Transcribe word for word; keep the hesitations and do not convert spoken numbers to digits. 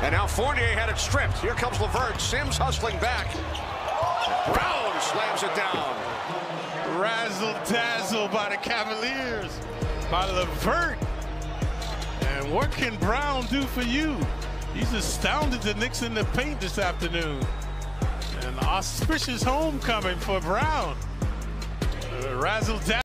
And now Fournier had it stripped. Here comes LeVert. Sims hustling back. Brown slams it down. Razzle-dazzle by the Cavaliers, by LeVert. And what can Brown do for you? He's astounded the Knicks in the paint this afternoon. An auspicious homecoming for Brown. Uh, Razzle-dazzle.